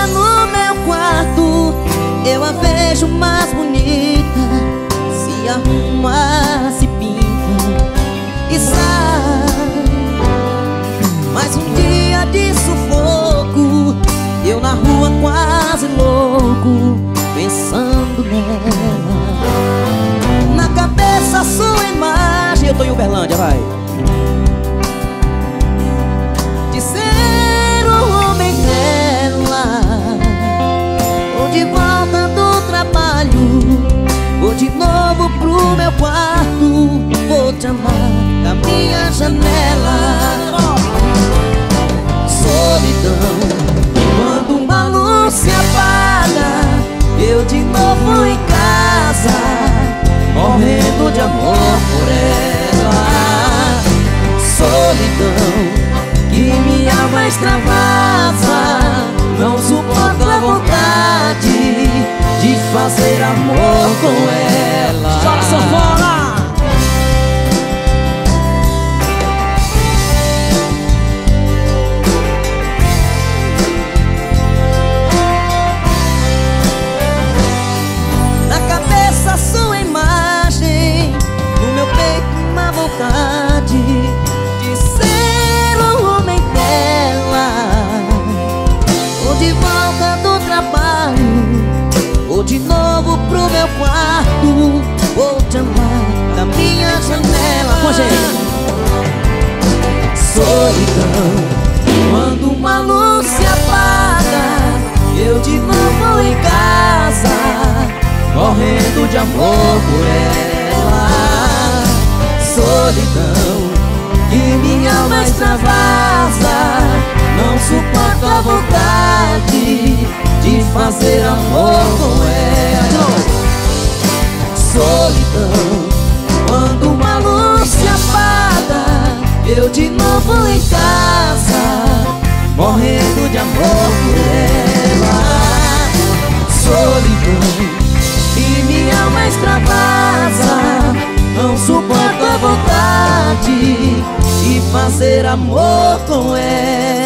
dia no meu quarto eu a vejo mais bonita, se arruma, se pinta e sai. Mais um dia de sufoco, eu na rua quase louco, pensando nela. Na cabeça sua imagem, eu tô em Uberlândia, vai, de ser o homem dela. Vou de volta do trabalho, vou de novo pro meu quarto, vou te amar da minha janela. Solidão, quando uma luz se apaga, eu de novo em casa, morrendo de amor por ela. Solidão, que minha alma extravasa, não suporto a vontade de fazer amor com ela. Joga sanfona! Na cabeça sua imagem, no meu peito uma vontade de ser o homem dela. Vou de volta do trabalho, vou de novo pro meu quarto, vou te amar da minha janela. Com a gente. Solidão, quando uma luz se apaga, eu de novo em casa, morrendo de amor por ela. Solidão, que minha alma extravasa, não suporto a vontade de fazer amor com ela. Solidão, quando uma luz se apaga, eu de novo em casa, morrendo de amor por ela. Solidão, e minha alma extravasa, não suporto a vontade de fazer amor com ela.